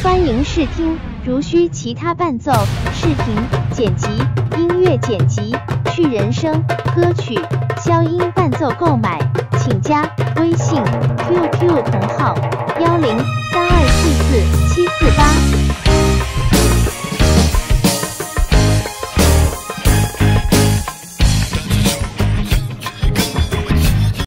欢迎试听，如需其他伴奏、视频剪辑、音乐剪辑、去人声、歌曲、消音伴奏购买，请加微信 QQ 同号1032447748。